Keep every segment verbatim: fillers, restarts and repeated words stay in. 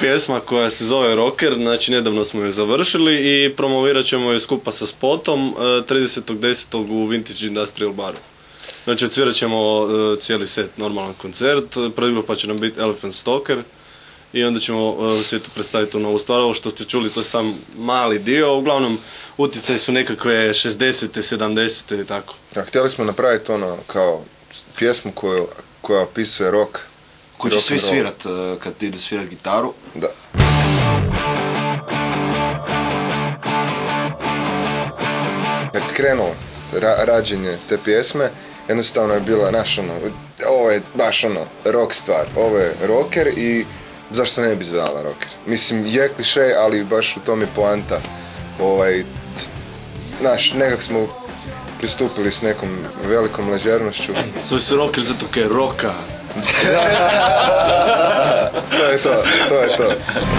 pjesma koja se zove Rocker, znači nedavno smo je završili i promovirat ćemo je skupa sa spotom tridesetog desetog u Vintage Industrial baru. Znači odsvirat ćemo cijeli set, normalan koncert, prvi grupa će nam biti Elephant Stalker i onda ćemo svijetu predstaviti tu novu stvar. Ovo što ste čuli, to je sam mali dio, uglavnom utjecaj su nekakve šezdesete, sedamdesete i tako. A htjeli smo napraviti ono kao pjesmu koju, koja opisuje rock. Koji će svi svirat uh, kad idu svirat gitaru. Da. Kad krenuo ra rađenje te pjesme, jednostavno je bila naš ono, ovo je baš ono rock stvar, ovo je rocker i zašto se ne bi zvala rocker? Mislim, je kliše, ali baš u tom je poanta. Ovaj, naš, nekak smo pristupili s nekom velikom ležernošću. Sve su rocker zato kaj je roka. To je to, to je to.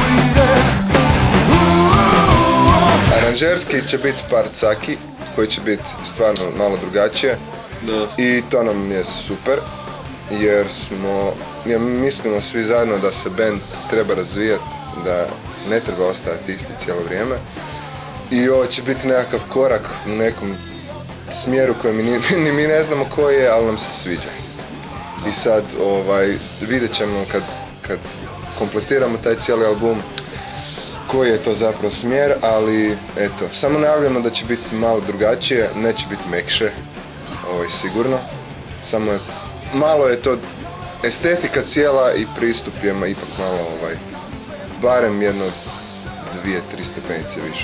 Aranžerski će biti par caki, koji će biti stvarno malo drugačije. Da. I to nam je super, jer smo, ja mislimo svi zajedno da se band treba razvijati, da ne treba ostajati isti cijelo vrijeme. I ovo će biti nekakav korak u nekom smjeru koji mi, ni, ni mi ne znamo koji je, ali nam se sviđa. I sad ovaj, vidjet ćemo kad, kad kompletiramo taj cijeli album koji je to zapravo smjer, ali eto, samo najavljamo da će biti malo drugačije, neće biti mekše, ovaj, sigurno. Samo je, malo je to estetika cijela i pristup je ipak malo, ovaj, barem jedno dvije, tri stepenice više.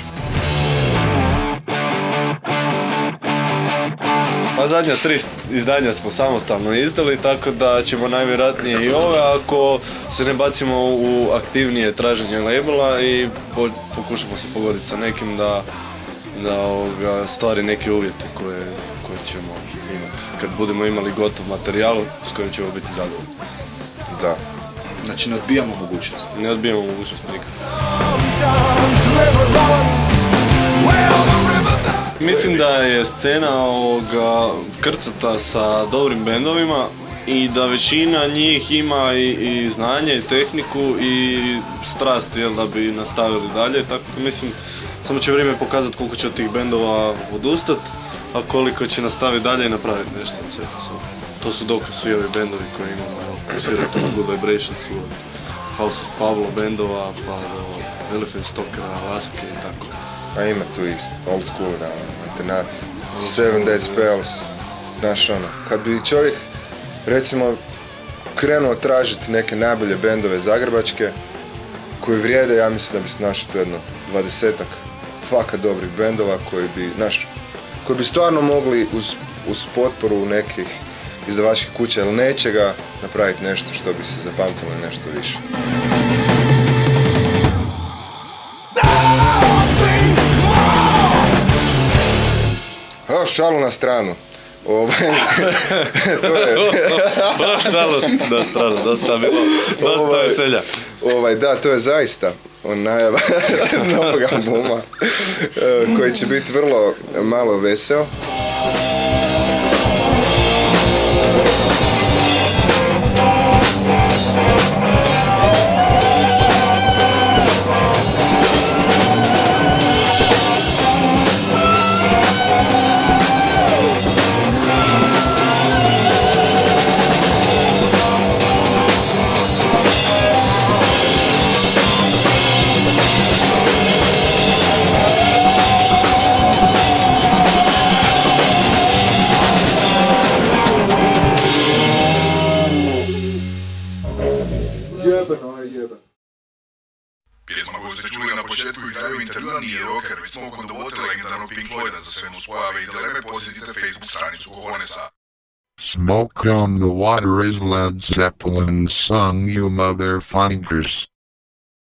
Pa zadnja tri izdanja smo samostalno izdali, tako da ćemo najvjerojatnije i ove, ako se ne bacimo u aktivnije traženje labela i po, pokušamo se pogoditi sa nekim da, da ovoga, stvari neke uvjete koje, koje ćemo imati. Kad budemo imali gotov materijal s kojim ćemo biti zadovoljni. Da. Znači ne odbijamo mogućnost. Ne odbijamo mogućnost nikako. Mislim da je scena ovoga krcata sa dobrim bendovima i da većina njih ima i, i znanje i tehniku i strast, jel, da bi nastavili dalje, tako da mislim samo će vrijeme pokazati koliko će od tih bendova odustati, a koliko će nastaviti dalje i napraviti nešto od sebe. To su dokaz svi ovi bendovi koje imamo, koji sviraju na Good Vibrations, od House of Pablo bendova, pa do Elephant Stalkera, Laske i tako. A ima tu i old school, da, Antenat, Seven Dead Spells, znaš ono, kad bi čovjek, recimo, krenuo tražiti neke najbolje bendove zagrebačke, koji vrijede, ja mislim da bi se našao tu jedno dvadesetak fakat dobrih bendova koji bi, znaš, koji bi stvarno mogli uz, uz potporu nekih izdavačkih kuća ili nečega napraviti nešto što bi se zapamtilo nešto više. O, šalu na stranu. Ovaj, to je... šalu na stranu, dosta bilo, dosta ovaj, veselja. Ovaj, da, to je zaista on najava novog albuma, koji će biti vrlo malo veseo. Pjesma koju ste čuli na početku i kraju intervjua nije rocker, već smo oko dovote legendarnog Pink Floyda. Za sve nuspojave i dileme posjetite Facebook stranicu Cojonesa. Smoke on the water is Led Zeppelin song, you motherfuckers.